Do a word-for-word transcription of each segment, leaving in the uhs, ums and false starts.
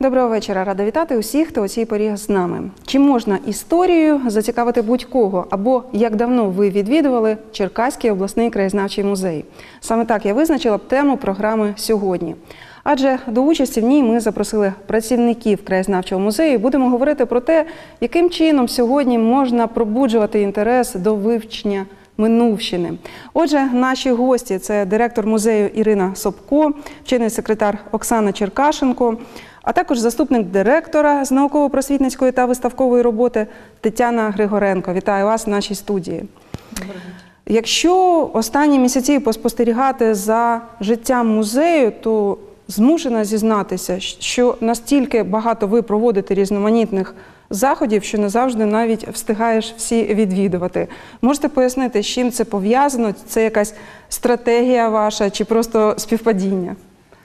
Доброго вечора. Рада вітати усіх, хто у цій порі з нами. Чи можна історією зацікавити будь-кого? Або як давно ви відвідували Черкаський обласний краєзнавчий музей? Саме так я визначила б тему програми сьогодні. Адже до участі в ній ми запросили працівників краєзнавчого музею і будемо говорити про те, яким чином сьогодні можна пробуджувати інтерес до вивчення минувщини. Отже, наші гості – це директор музею Ірина Собко, вчений секретар Оксана Черкашенко, а також заступник директора з науково-просвітницької та виставкової роботи Тетяна Григоренко. Вітаю вас в нашій студії. Доброго. Якщо останні місяці поспостерігати за життям музею, то змушена зізнатися, що настільки багато ви проводите різноманітних заходів, що не завжди навіть встигаєш всі відвідувати. Можете пояснити, з чим це пов'язано? Це якась стратегія ваша чи просто співпадіння?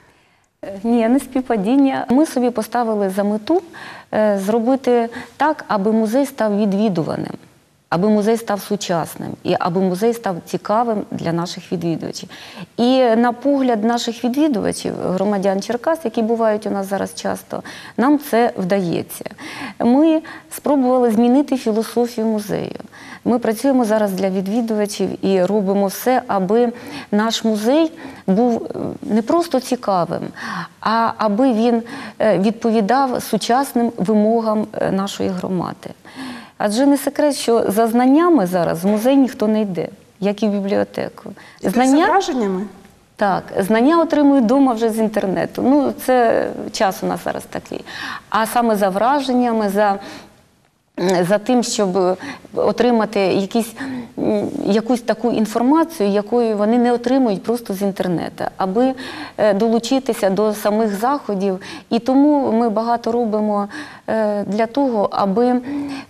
Ні, не співпадіння. Ми собі поставили за мету зробити так, аби музей став відвідуваним, аби музей став сучасним і аби музей став цікавим для наших відвідувачів. І на погляд наших відвідувачів, громадян Черкас, які бувають у нас зараз часто, нам це вдається. Ми спробували змінити філософію музею. Ми працюємо зараз для відвідувачів і робимо все, аби наш музей був не просто цікавим, а аби він відповідав сучасним вимогам нашої громади. Адже не секрет, що за знаннями зараз в музей ніхто не йде, як і в бібліотеку. Знання... За враженнями? Так, знання отримують вдома вже з інтернету. Ну, це час у нас зараз такий. А саме за враженнями, за... за тим, щоб отримати якісь, якусь таку інформацію, якою вони не отримують просто з інтернету, аби долучитися до самих заходів. І тому ми багато робимо для того, аби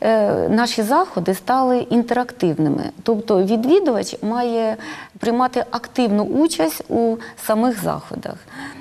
наші заходи стали інтерактивними. Тобто відвідувач має приймати активну участь у самих заходах.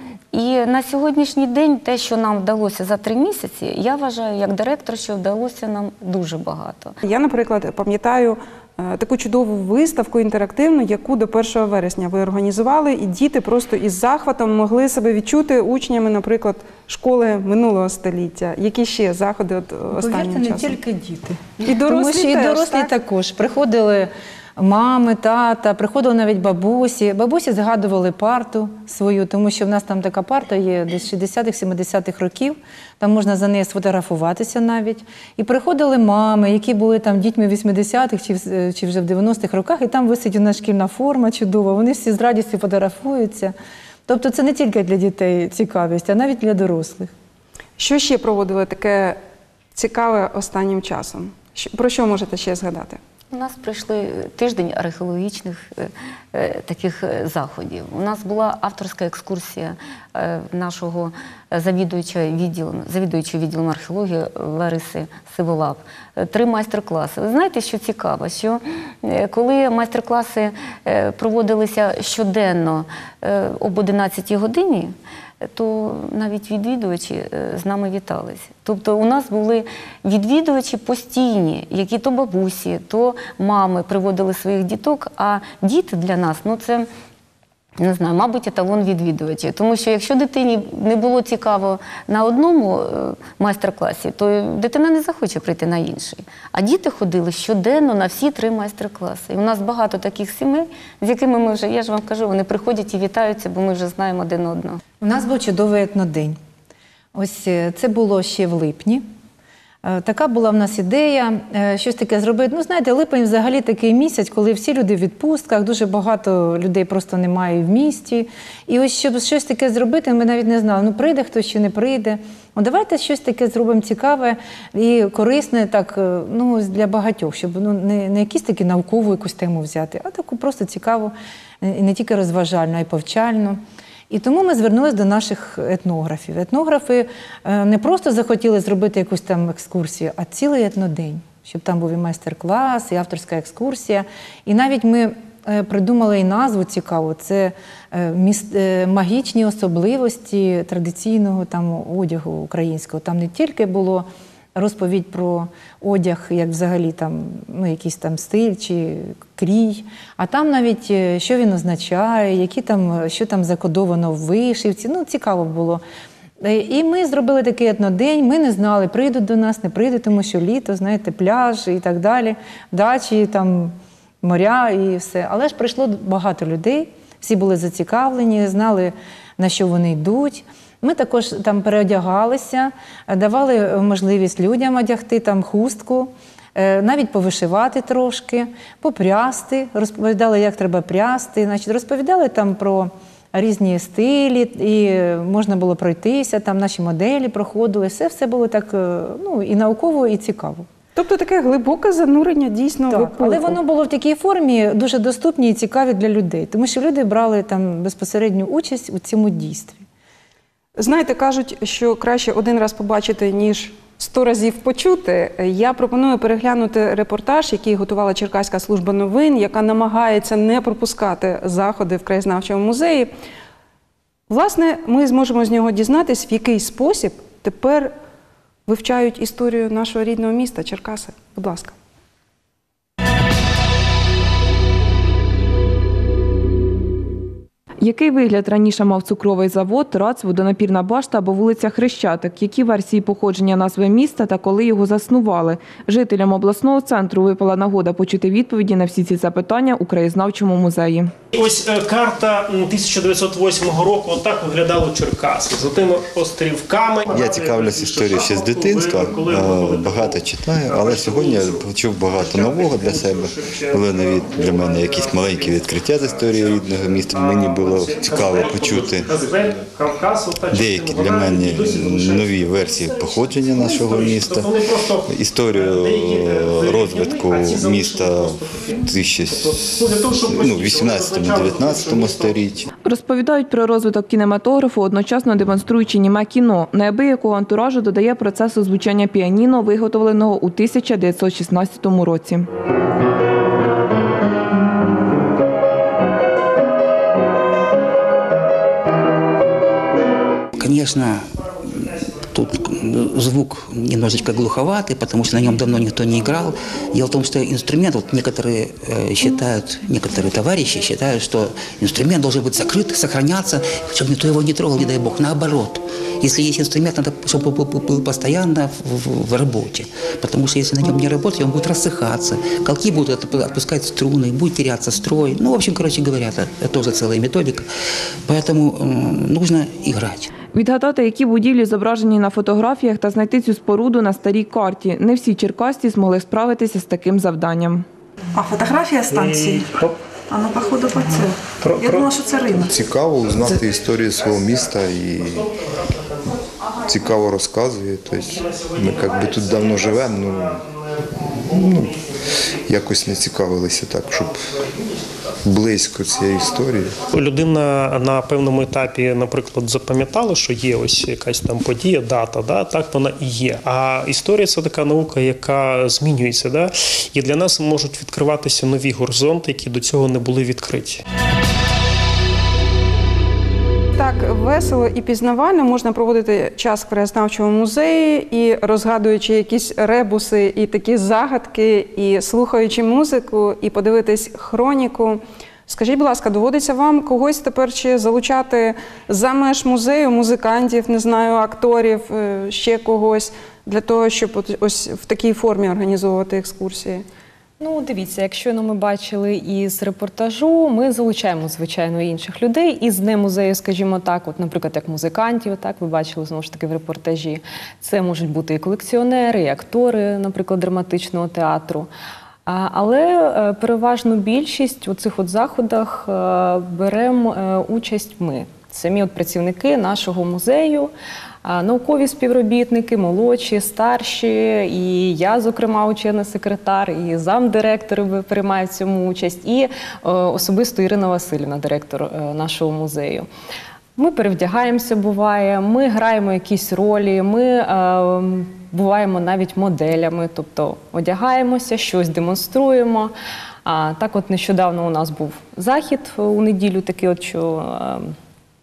І на сьогоднішній день те, що нам вдалося за три місяці, я вважаю, як директор, що вдалося нам дуже багато. Я, наприклад, пам'ятаю таку чудову виставку інтерактивну, яку до першого вересня ви організували, і діти просто із захватом могли себе відчути учнями, наприклад, школи минулого століття. Які ще заходи от останнім часом? часом? Не тільки діти. І дорослі Тому що і теж, дорослі так? також. Приходили мами, тата, приходили навіть бабусі. Бабусі згадували парту свою, тому що в нас там така парта є десь шістдесятих-сімдесятих років, там можна за нею сфотографуватися навіть. І приходили мами, які були там дітьми вісімдесятих чи, чи вже в дев'яностих роках, і там висить у нас шкільна форма чудова, вони всі з радістю фотографуються. Тобто це не тільки для дітей цікавість, а навіть для дорослих. Що ще проводили таке цікаве останнім часом? Про що можете ще згадати? У нас прийшли тиждень археологічних е, е, таких заходів. У нас була авторська екскурсія е, нашого завідувача відділом, завідуючого відділом археології Лариси Сиволап. Три майстер-класи. Ви знаєте, що цікаво, що е, коли майстер-класи е, проводилися щоденно е, об одинадцятій годині, то навіть відвідувачі з нами віталися. Тобто у нас були відвідувачі постійні, які то бабусі, то мами приводили своїх діток, а діти для нас, ну це, не знаю, мабуть, еталон відвідувачів. Тому що якщо дитині не було цікаво на одному майстер-класі, то дитина не захоче прийти на інший. А діти ходили щоденно на всі три майстер-класи. І у нас багато таких сімей, з якими ми вже, я ж вам кажу, вони приходять і вітаються, бо ми вже знаємо один одного. У нас був чудовий етнодень. Ось це було ще в липні. Така була в нас ідея, щось таке зробити. Ну, знаєте, липень взагалі такий місяць, коли всі люди в відпустках, дуже багато людей просто немає в місті. І ось, щоб щось таке зробити, ми навіть не знали, ну, прийде хтось чи не прийде. Ну, давайте щось таке зробимо цікаве і корисне так, ну, для багатьох, щоб ну, не, не якісь такі наукову якусь тему взяти, а таку просто цікаву, і не тільки розважальну, а й повчальну. І тому ми звернулися до наших етнографів. Етнографи не просто захотіли зробити якусь там екскурсію, а цілий етнодень, щоб там був і майстер-клас, і авторська екскурсія. І навіть ми придумали і назву цікаву, це магічні особливості традиційного там одягу українського. Там не тільки було розповідь про одяг, як взагалі там, ну, якийсь там стиль чи крій, а там навіть що він означає, які там, що там закодовано в вишивці. Ну, цікаво було. І ми зробили такий етнодень, ми не знали, прийдуть до нас, не прийдуть, тому що літо, знаєте, пляж і так далі, дачі, там, моря і все. Але ж прийшло багато людей, всі були зацікавлені, знали, на що вони йдуть. Ми також там переодягалися, давали можливість людям одягти там хустку, навіть повишивати трошки, попрясти, розповідали, як треба прясти, значить, розповідали там про різні стилі, і можна було пройтися, там наші моделі проходили, все-все було так, ну, і науково, і цікаво. Тобто таке глибоке занурення дійсно в Так, епоху. але воно було в такій формі дуже доступні і цікаві для людей, тому що люди брали там безпосередню участь у цьому дійстві. Знаєте, кажуть, що краще один раз побачити, ніж сто разів почути. Я пропоную переглянути репортаж, який готувала Черкаська служба новин, яка намагається не пропускати заходи в краєзнавчому музеї. Власне, ми зможемо з нього дізнатись, в який спосіб тепер вивчають історію нашого рідного міста Черкаси. Будь ласка. Який вигляд раніше мав цукровий завод, ТРАЦ, водонапірна башта або вулиця Хрещатик? Які версії походження назви міста та коли його заснували? Жителям обласного центру випала нагода почути відповіді на всі ці запитання у краєзнавчому музеї. Ось карта тисяча дев'ятсот восьмого року, отак виглядало Черкаси, з тими острівками. Я цікавлюсь історією ще з дитинства, багато читаю, але сьогодні я почув багато нового для себе. Були нові для мене якісь маленькі відкриття з історії рідного міста. Мені було цікаво почути деякі для мене нові версії походження нашого міста, історію розвитку міста в вісімнадцятому-дев'ятнадцятому сторіччі. Розповідають про розвиток кінематографу, одночасно демонструючи німе кіно. Неабиякого антуражу додає процесу звучання піаніно, виготовленого у тисяча дев'ятсот шістнадцятому році. Конечно, тут звук немножечко глуховатый, потому что на нем давно никто не играл. Дело в том, что инструмент, вот некоторые считают, некоторые товарищи считают, что инструмент должен быть закрыт, сохраняться, чтобы никто его не трогал, не дай бог. Наоборот, если есть инструмент, надо, чтобы был постоянно в, в работе. Потому что если на нем не работать, он будет рассыхаться, колки будут отпускать струны, будет теряться строй. Ну, в общем, короче говоря, это, это тоже целая методика. Поэтому э, нужно играть. Відгадати, які будівлі зображені на фотографіях, та знайти цю споруду на старій карті. Не всі черкасці змогли справитися з таким завданням. А фотографія станції? А ну, походу, по це. Я думала, що це ринок. Цікаво узнати історію свого міста і цікаво розказує. Тобто ми якби тут давно живемо, ну, ну якось не цікавилися так, щоб близько цієї історії. Людина на певному етапі, наприклад, запам'ятала, що є ось якась там подія, дата, да, так вона і є. А історія – це така наука, яка змінюється. Да? І для нас можуть відкриватися нові горизонти, які до цього не були відкриті. Так весело і пізнавально можна проводити час в краєзнавчому музеї і розгадуючи якісь ребуси і такі загадки, і слухаючи музику, і подивитись хроніку. Скажіть, будь ласка, доводиться вам когось тепер ще залучати за меж музею, музикантів, не знаю, акторів, ще когось, для того, щоб ось в такій формі організовувати екскурсії? Ну, дивіться, якщо ми бачили із репортажу, ми залучаємо, звичайно, інших людей із не музею, скажімо так, от, наприклад, як музикантів, так, ви бачили, знову ж таки, в репортажі. Це можуть бути і колекціонери, і актори, наприклад, драматичного театру. Але переважну більшість у цих от заходах беремо участь ми. Самі от працівники нашого музею, наукові співробітники, молодші, старші, і я, зокрема, учений секретар, і замдиректори приймають в цьому участь, і особисто Ірина Василівна, директор нашого музею. Ми перевдягаємося, буває, ми граємо якісь ролі, ми е, буваємо навіть моделями, тобто одягаємося, щось демонструємо. А, так от нещодавно у нас був захід у неділю, такий от, що е,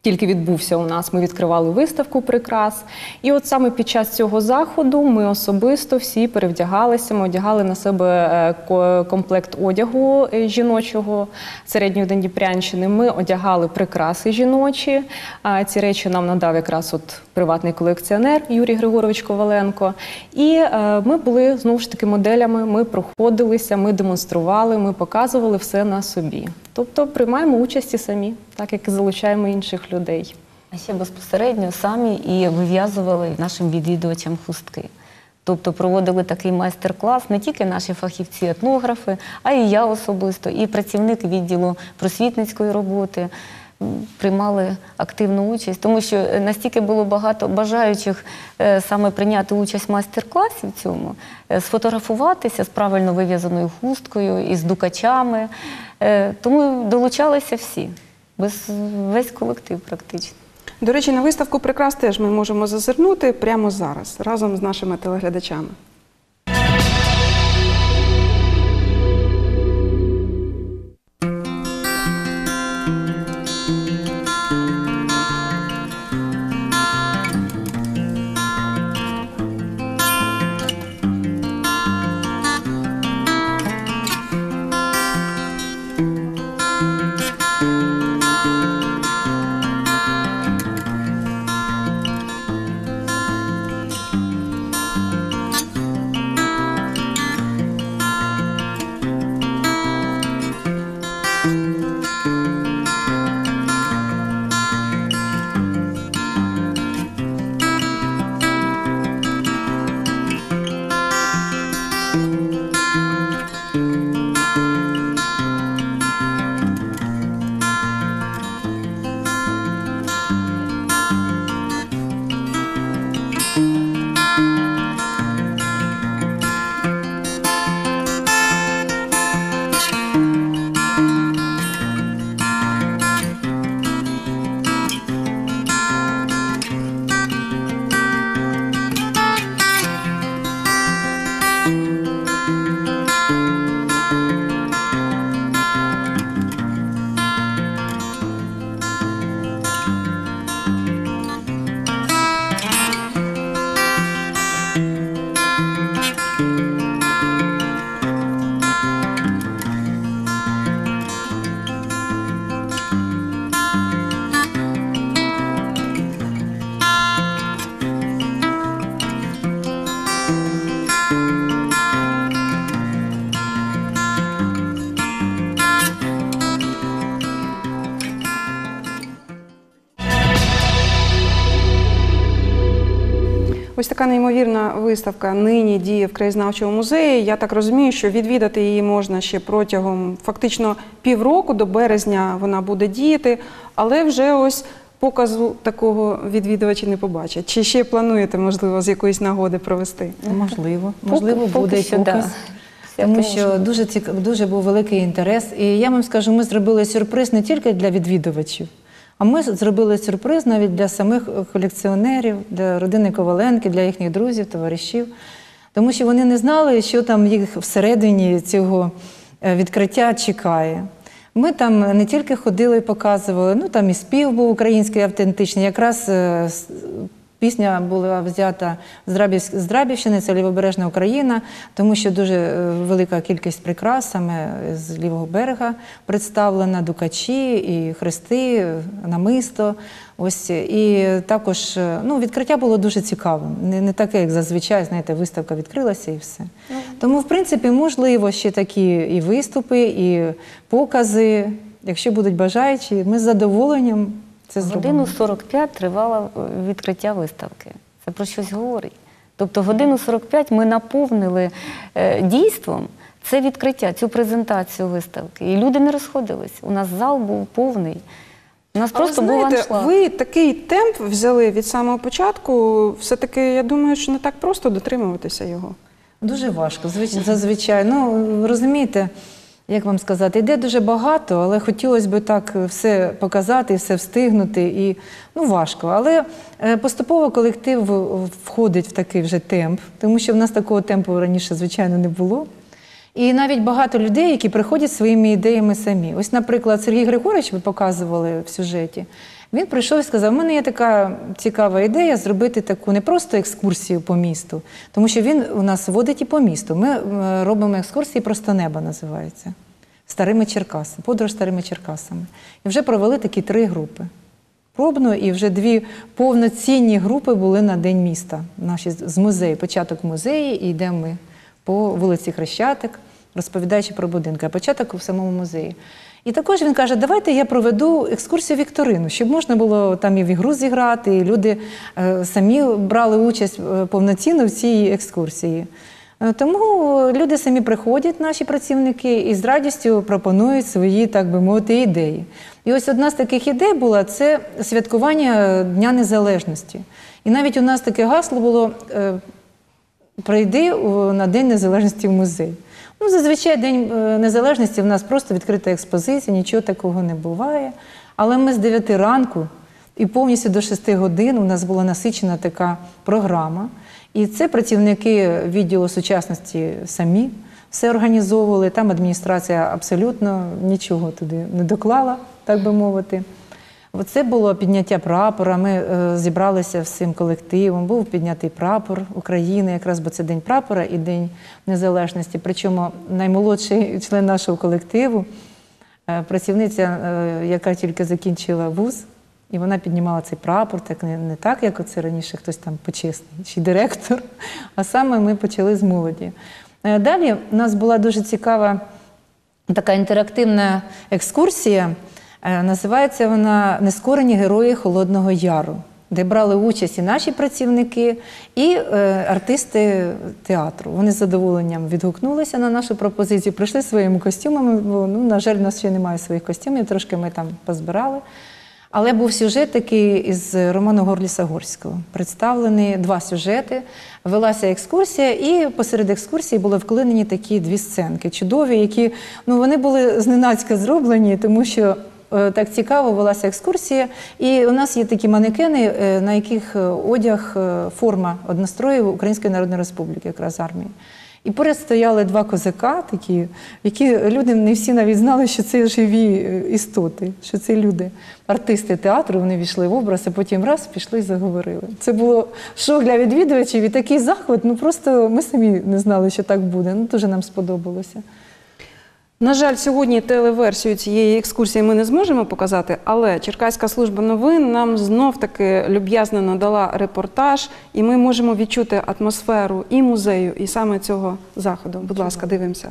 тільки відбувся у нас, ми відкривали виставку прикрас. І от саме під час цього заходу ми особисто всі перевдягалися, ми одягали на себе комплект одягу жіночого середньої Дніпрянщини. Ми одягали прикраси жіночі. Ці речі нам надав якраз от приватний колекціонер Юрій Григорович Коваленко. І ми були, знову ж таки, моделями, ми проходилися, ми демонстрували, ми показували все на собі. Тобто приймаємо участь і самі, так як і залучаємо інших людей. А ще безпосередньо самі і вив'язували нашим відвідувачам хустки. Тобто проводили такий майстер-клас не тільки наші фахівці-етнографи, а і я особисто, і працівник відділу просвітницької роботи приймали активну участь, тому що настільки було багато бажаючих саме прийняти участь в майстер-класі в цьому, сфотографуватися з правильно вив'язаною хусткою, із дукачами. Тому долучалися всі, весь колектив практично. До речі, на виставку прикрас теж ми можемо зазирнути прямо зараз, разом з нашими телеглядачами. Ось така неймовірна виставка нині діє в краєзнавчому музеї. Я так розумію, що відвідати її можна ще протягом фактично півроку, до березня вона буде діяти, але вже ось показу такого відвідувачі не побачать. Чи ще плануєте, можливо, з якоїсь нагоди провести? Можливо, можливо, Поки, буде поки і показ. Да. Тому що дуже, цікав, дуже був великий інтерес. І я вам скажу, ми зробили сюрприз не тільки для відвідувачів, а ми зробили сюрприз навіть для самих колекціонерів, для родини Коваленки, для їхніх друзів, товаришів. Тому що вони не знали, що там їх всередині цього відкриття чекає. Ми там не тільки ходили і показували, ну там і спів був український автентичний, якраз пісня була взята з Драбівщини, це Лівобережна Україна, тому що дуже велика кількість прикрас саме з лівого берега представлена, дукачі, і хрести, намисто. Ось, і також ну, відкриття було дуже цікавим. Не, не таке, як зазвичай, знаєте, виставка відкрилася і все. Mm. Тому, в принципі, можливо, ще такі і виступи, і покази. Якщо будуть бажаючі, ми з задоволенням це зробимо. Годину сорок п'ять тривало відкриття виставки. Це про щось говорить. Тобто годину сорок п'ять ми наповнили е, дійством це відкриття, цю презентацію виставки. І люди не розходились. У нас зал був повний. У нас Але, просто знаєте, був аншлаг. Ви такий темп взяли від самого початку. Все-таки, я думаю, що не так просто дотримуватися його. Дуже важко, зазвичай. Ну, розумієте, як вам сказати, йде дуже багато, але хотілося б так все показати, все встигнути, і ну, важко. Але поступово колектив входить в такий вже темп, тому що в нас такого темпу раніше, звичайно, не було. І навіть багато людей, які приходять своїми ідеями самі. Ось, наприклад, Сергій Григорович, ви показували в сюжеті, Він прийшов і сказав, у мене є така цікава ідея зробити таку не просто екскурсію по місту, тому що він у нас водить і по місту. Ми робимо екскурсії «Просто небо» називається, старими Черкасами, подорож старими Черкасами. І вже провели такі три групи. Пробно, і вже дві повноцінні групи були на День міста, наші з музею. Початок в музеї, і йдемо ми по вулиці Хрещатик, розповідаючи про будинки, а початок в самому музеї. І також він каже, давайте я проведу екскурсію вікторину, щоб можна було там і в ігру зіграти, і люди е, самі брали участь повноцінно в цій екскурсії. Е, тому люди самі приходять, наші працівники, і з радістю пропонують свої, так би мовити, ідеї. І ось одна з таких ідей була – це святкування Дня Незалежності. І навіть у нас таке гасло було е, «Прийди на День Незалежності в музей». Ну, зазвичай День Незалежності в нас просто відкрита експозиція, нічого такого не буває. Але ми з дев'яти ранку і повністю до шести годин у нас була насичена така програма. І це працівники відділу сучасності самі все організовували. Там адміністрація абсолютно нічого туди не доклала, так би мовити. Це було підняття прапора, ми е, зібралися всім колективом, був піднятий прапор України, якраз бо це День прапора і День Незалежності. Причому наймолодший член нашого колективу, е, працівниця, е, яка тільки закінчила вуз, і вона піднімала цей прапор, так не, не так, як оце раніше хтось там почесний, чи директор, а саме ми почали з молоді. Е, далі у нас була дуже цікава така інтерактивна екскурсія. Називається вона «Нескорені герої Холодного Яру», де брали участь і наші працівники, і е, артисти театру. Вони з задоволенням відгукнулися на нашу пропозицію, прийшли своїми костюмами, бо, ну, на жаль, у нас ще немає своїх костюмів, трошки ми там позбирали. Але був сюжет такий із роману Горліса-Горського. Представлені два сюжети, велася екскурсія, і посеред екскурсії були вклинені такі дві сценки чудові, які, ну, вони були зненацька зроблені, тому що так цікаво велася екскурсія. І у нас є такі манекени, на яких одяг, форма одностроїв Української Народної Республіки, якраз армії. І поряд стояли два козака такі, які люди не всі навіть знали, що це живі істоти, що це люди, артисти театру, вони війшли в образ, а потім раз пішли і заговорили. Це було шок для відвідувачів і такий захват, ну просто ми самі не знали, що так буде, ну дуже нам сподобалося. На жаль, сьогодні телеверсію цієї екскурсії ми не зможемо показати, але Черкаська служба новин нам знов-таки люб'язно надала репортаж, і ми можемо відчути атмосферу і музею, і саме цього заходу. Будь ласка, дивимося.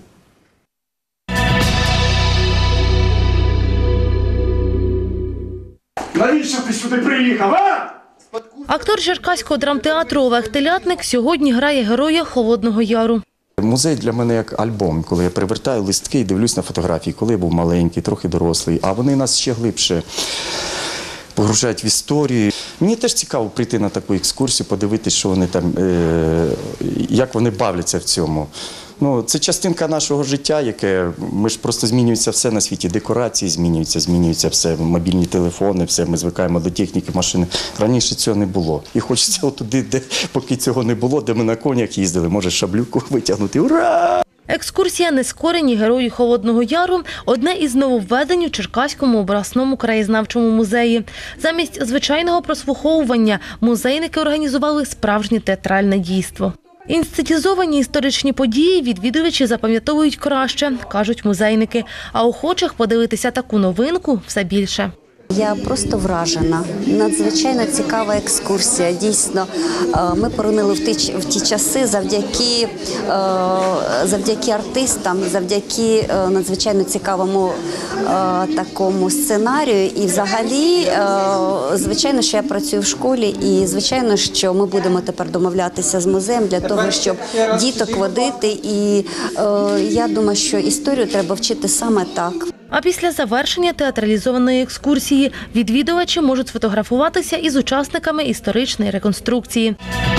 Навіщо ти сюди приїхав, а? Актор Черкаського драмтеатру Олег Телятник сьогодні грає героя Холодного Яру. Музей для мене як альбом, коли я привертаю листки і дивлюсь на фотографії, коли я був маленький, трохи дорослий, а вони нас ще глибше погружають в історію. Мені теж цікаво прийти на таку екскурсію, подивитися, що вони там, як вони бавляться в цьому. Ну, це частинка нашого життя, яке, ми ж просто змінюється все на світі, декорації змінюються, змінюється все, мобільні телефони, все, ми звикаємо до техніки, машини. Раніше цього не було. І хочеться отуди, де, поки цього не було, де ми на конях їздили, може шаблюку витягнути. Ура! Екскурсія «Нескорені герої Холодного Яру» – одне із нововведень у Черкаському обласному краєзнавчому музеї. Замість звичайного прослуховування музейники організували справжнє театральне дійство. Інсценізовані історичні події відвідувачі запам'ятовують краще, кажуть музейники, а охочих подивитися таку новинку все більше. Я просто вражена. Надзвичайно цікава екскурсія. Дійсно, ми поринили в ті, в ті часи завдяки, завдяки артистам, завдяки надзвичайно цікавому такому сценарію. І взагалі, звичайно, що я працюю в школі, і звичайно, що ми будемо тепер домовлятися з музеєм для того, щоб діток водити. І я думаю, що історію треба вчити саме так. А після завершення театралізованої екскурсії відвідувачі можуть сфотографуватися із учасниками історичної реконструкції.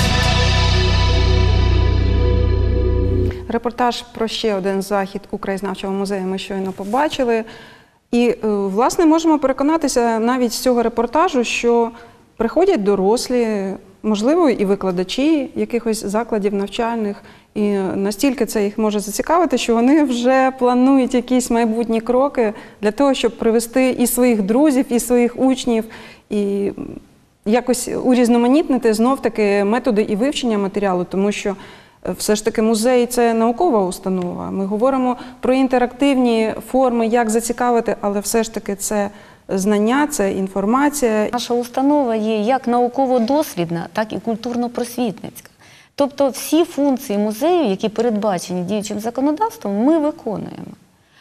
Репортаж про ще один захід у краєзнавчому музеї ми щойно побачили. І, власне, можемо переконатися навіть з цього репортажу, що приходять дорослі, можливо, і викладачі якихось закладів навчальних, І настільки це їх може зацікавити, що вони вже планують якісь майбутні кроки для того, щоб привести і своїх друзів, і своїх учнів, і якось урізноманітнити знов-таки методи і вивчення матеріалу, тому що все ж таки музей – це наукова установа. Ми говоримо про інтерактивні форми, як зацікавити, але все ж таки це знання, це інформація. Наша установа є як науково-дослідна, так і культурно-просвітницька. Тобто всі функції музею, які передбачені діючим законодавством, ми виконуємо.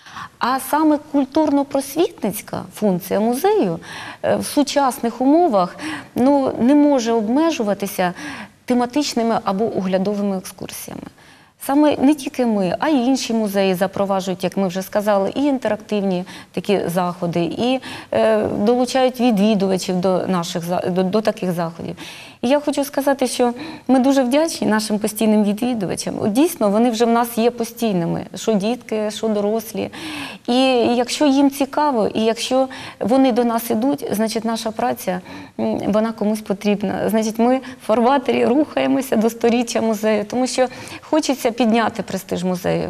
А саме культурно-просвітницька функція музею в сучасних умовах ну, не може обмежуватися тематичними або оглядовими екскурсіями. Саме не тільки ми, а й інші музеї запроваджують, як ми вже сказали, і інтерактивні такі заходи, і е, долучають відвідувачів до, наших, до, до таких заходів. І я хочу сказати, що ми дуже вдячні нашим постійним відвідувачам. Дійсно, вони вже в нас є постійними, що дітки, що дорослі. І якщо їм цікаво, і якщо вони до нас ідуть, значить наша праця, вона комусь потрібна. Значить, ми в фарватері рухаємося до сторіччя музею, тому що хочеться підняти престиж музею.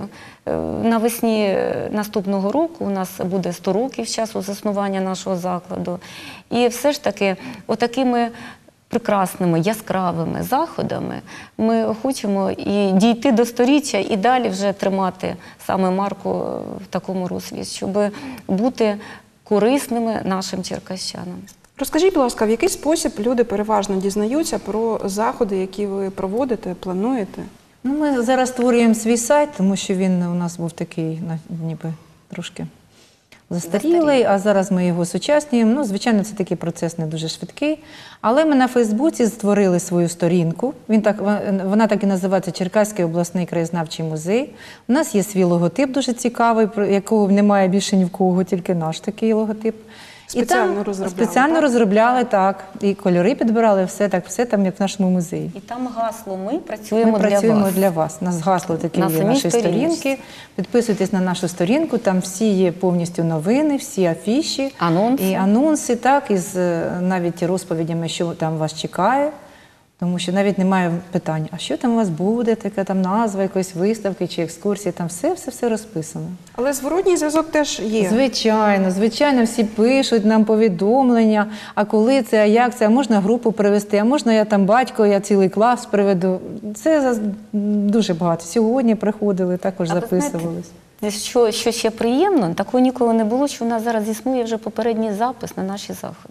Навесні наступного року у нас буде сто років з часу заснування нашого закладу. І все ж таки, отакими прекрасними, яскравими заходами ми хочемо і дійти до сторіччя, і далі вже тримати саме марку в такому руслі, щоб бути корисними нашим черкащанам. Розкажіть, будь ласка, в який спосіб люди переважно дізнаються про заходи, які ви проводите, плануєте? Ну, ми зараз створюємо свій сайт, тому що він у нас був такий, ніби трошки застарілий, а зараз ми його сучаснюємо. Ну, звичайно, це такий процес не дуже швидкий. Але ми на Фейсбуці створили свою сторінку. Він так, вона так і називається «Черкаський обласний краєзнавчий музей». У нас є свій логотип дуже цікавий, якого немає більше ні в кого, тільки наш такий логотип. Спеціально і там розробляли, спеціально так? розробляли, так. І кольори підбирали, все так, все там, як в нашому музеї. І там гасло «Ми працюємо, Ми працюємо для вас». для вас. У нас гасло таке На є самій нашої сторінці. сторінки. Підписуйтесь на нашу сторінку, там всі є повністю новини, всі афіші. Анонси. І анонси, так, із навіть розповідями, що там вас чекає. Тому що навіть немає питань, а що там у вас буде, така там назва якоїсь виставки чи екскурсії, там все-все-все розписано. Але зворотній зв'язок теж є. Звичайно, звичайно, всі пишуть нам повідомлення, а коли це, а як це, а можна групу привезти, а можна я там батько, я цілий клас приведу. Це дуже багато. Сьогодні приходили, також записувались. Що, що ще приємно, такого ніколи не було, що у нас зараз існує вже попередній запис на наші заходи.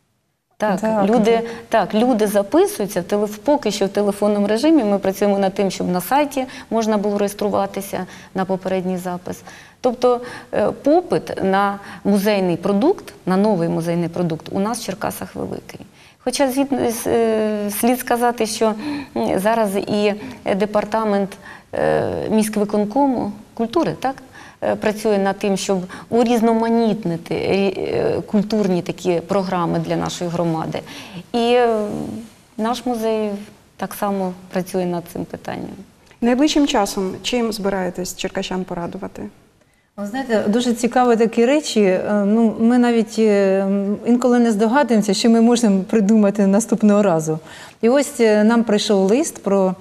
Так, Так, люди, так, люди записуються, в телеф... поки що в телефонному режимі. Ми працюємо над тим, щоб на сайті можна було реєструватися на попередній запис. Тобто е, попит на музейний продукт, на новий музейний продукт у нас в Черкасах великий. Хоча звід... е, слід сказати, що зараз і департамент е, міськвиконкому культури, так? Працює над тим, щоб урізноманітнити культурні такі програми для нашої громади. І наш музей так само працює над цим питанням. Найближчим часом чим збираєтесь черкащан порадувати? Ви знаєте, дуже цікаві такі речі. Ну, ми навіть інколи не здогадуємося, що ми можемо придумати наступного разу. І ось нам прийшов лист про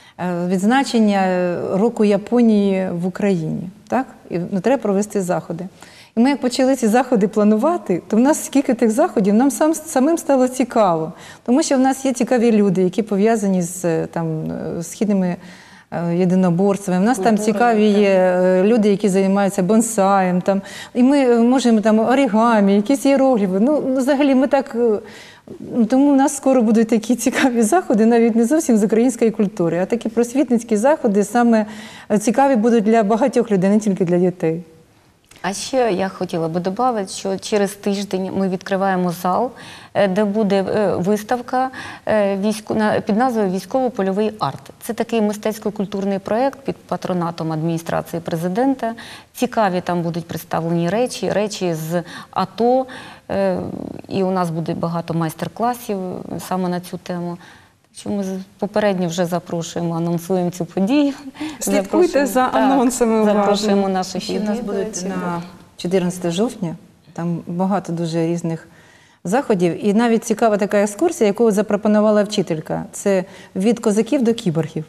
відзначення року Японії в Україні. Так? І ну, треба провести заходи. І ми як почали ці заходи планувати, то в нас скільки тих заходів, нам сам, самим стало цікаво. Тому що в нас є цікаві люди, які пов'язані з там, східними єдиноборствами. У нас там цікаві є люди, які займаються бонсаєм. Там. І ми можемо там орігамі, якісь іерогліфи. Ну, взагалі ми так... Тому у нас скоро будуть такі цікаві заходи, навіть не зовсім з української культури, а такі просвітницькі заходи саме цікаві будуть для багатьох людей, не тільки для дітей. А ще я хотіла би додати, що через тиждень ми відкриваємо зал, де буде виставка під назвою «Військово-польовий арт». Це такий мистецько-культурний проєкт під патронатом адміністрації президента. Цікаві там будуть представлені речі, речі з АТО. І у нас буде багато майстер-класів саме на цю тему. Що ми попередньо вже запрошуємо, анонсуємо цю подію. Слідкуйте за анонсами уважно. Запрошуємо наших відвідувачів. У нас будуть на чотирнадцяте жовтня, там багато дуже різних заходів. І навіть цікава така екскурсія, яку запропонувала вчителька. Це від козаків до кіборгів.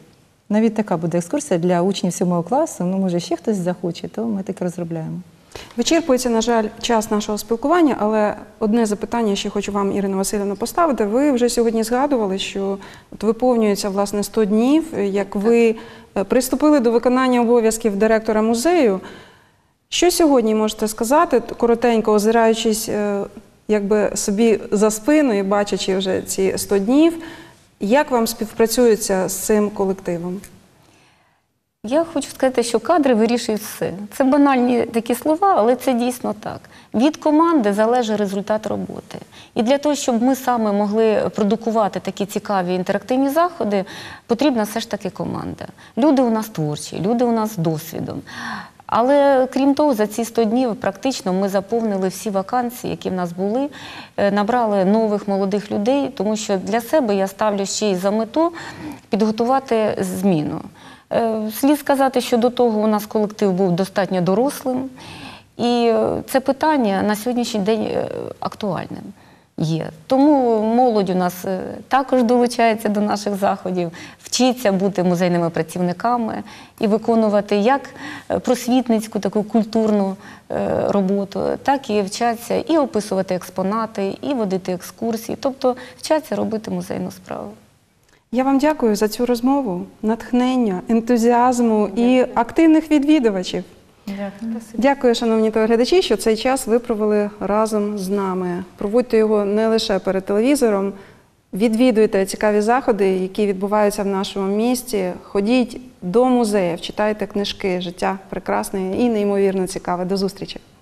Навіть така буде екскурсія для учнів сьомого класу, ну, може, ще хтось захоче, то ми таке розробляємо. Вичерпується, на жаль, час нашого спілкування, але одне запитання ще хочу вам, Ірина Василівна, поставити. Ви вже сьогодні згадували, що от виповнюється, власне, сто днів, як ви приступили до виконання обов'язків директора музею. Що сьогодні можете сказати, коротенько озираючись якби собі за спину і бачачи вже ці сто днів, як вам співпрацюється з цим колективом? Я хочу сказати, що кадри вирішують все. Це банальні такі слова, але це дійсно так. Від команди залежить результат роботи. І для того, щоб ми саме могли продукувати такі цікаві інтерактивні заходи, потрібна все ж таки команда. Люди у нас творчі, люди у нас з досвідом. Але, крім того, за ці сто днів практично ми заповнили всі вакансії, які в нас були, набрали нових молодих людей, тому що для себе я ставлю ще й за мету підготувати зміну. Слід сказати, що до того у нас колектив був достатньо дорослим, і це питання на сьогоднішній день актуальним є. Тому молодь у нас також долучається до наших заходів, вчиться бути музейними працівниками і виконувати як просвітницьку, таку культурну роботу, так і вчаться і описувати експонати, і водити екскурсії, тобто вчаться робити музейну справу. Я вам дякую за цю розмову, натхнення, ентузіазму і активних відвідувачів. Дякую. Дякую, шановні телеглядачі, що цей час ви провели разом з нами. Проводьте його не лише перед телевізором, відвідуйте цікаві заходи, які відбуваються в нашому місті, ходіть до музеїв, читайте книжки, життя прекрасне і неймовірно цікаве. До зустрічі!